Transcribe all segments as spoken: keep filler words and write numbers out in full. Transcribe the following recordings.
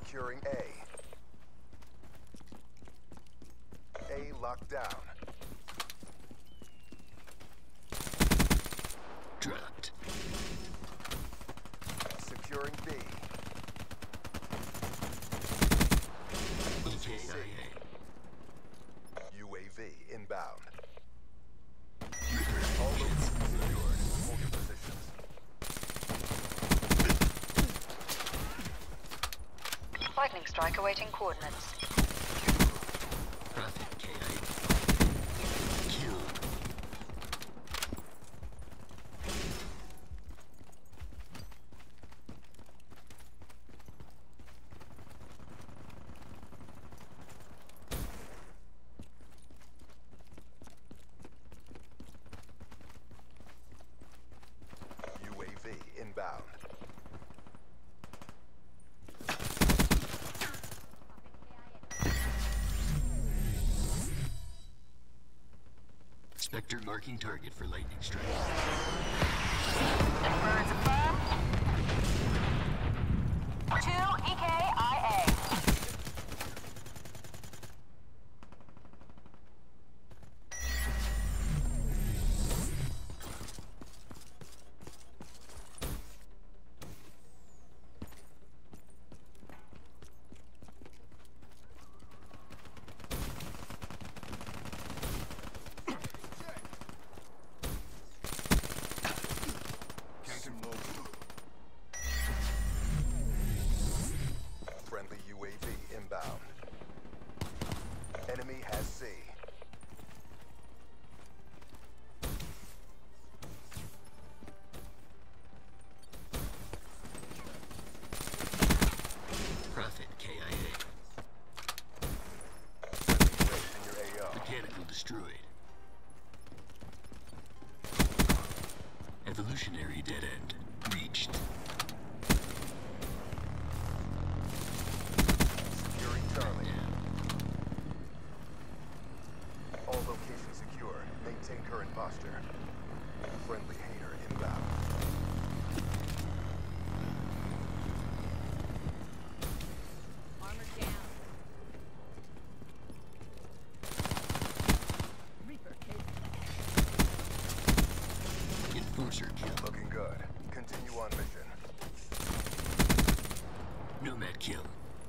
Securing A. A locked down. Dropped. Securing B. E K I A. U A V inbound. Reaper. All locations secured. Hold your positions. Lightning strike awaiting coordinates. Prophet K I A. Killed. U A V inbound. Spectre marking target for lightning strike. Birds affirm. Two E K I A. Friendly U A V inbound. Enemy has C. Prophet K I A. Friendly race in your A O. Mechanical destroyed. Evolutionary dead end reached. Securing Charlie. Down. All locations secure. Maintain current posture. Friendly hater inbound. Armor down. Reaper case. Enforcer kill. Looking good. Continue on mission. Nomad kill.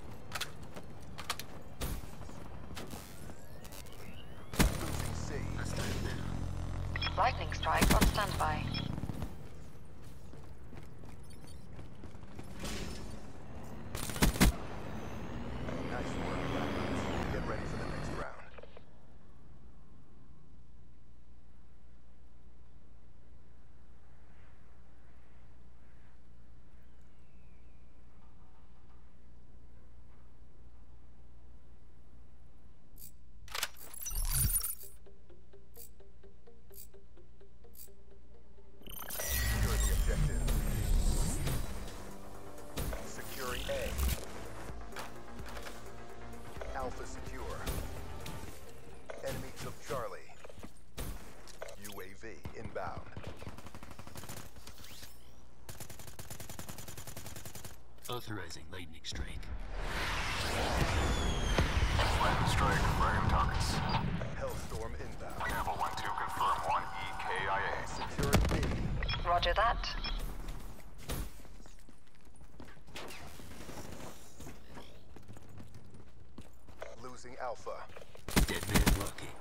Losing C. Hostile down. Lightning strike on standby. Nice work, Blackbirds. Get ready for the next round. Secure the objective. Securing A. Alpha secure. Enemy took Charlie. U A V inbound. Authorizing lightning strike. Lightning strike, frag targets. Hellstorm inbound. Campbell one two confirm one E K I A. Securing B. Roger that. Losing Alpha. Dead man walking.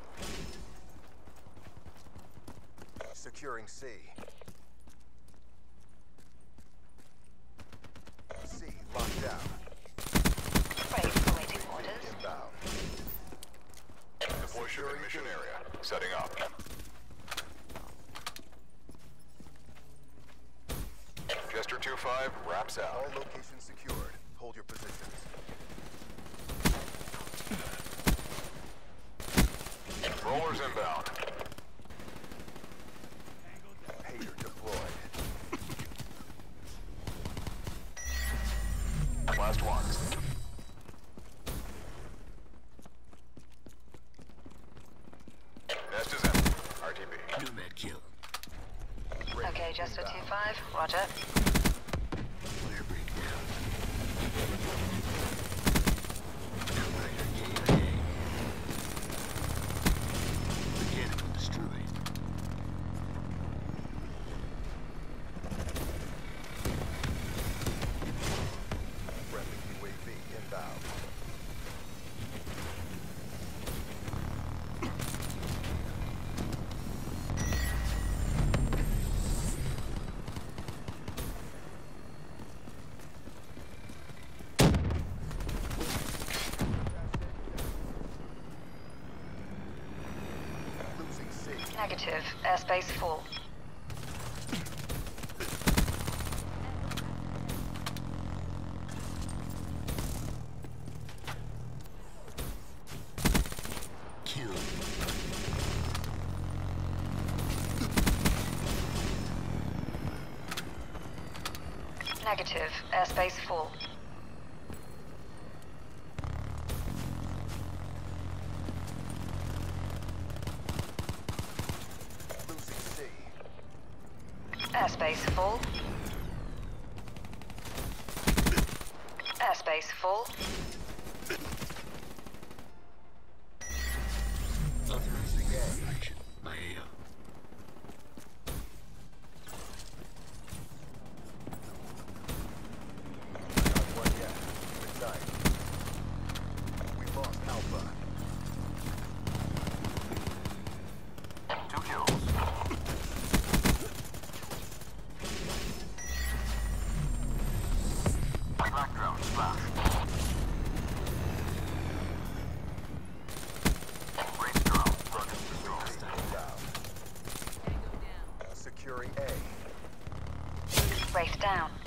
Securing C. C locked down. Brave awaiting orders. Inbound. Deploy ship in mission area. Setting up. Jester two five wraps All out. locations secured. Hold your positions. Rollers inbound. Hater deployed. Last ones. Nest is empty. R T B. Nomad kill. Ready Okay, Jester inbound. two five. Roger. Flare breakdown. Negative. Airspace full. Kill. Negative. Airspace full. Losing C. Airspace full. Airspace full. Authorizing operation. My A O. Not one yet. Good night. We lost Alpha. Two kills. Black drone splash. Race drone. Rocket destroyed. Down. Tango down. Securing A. Wraith down.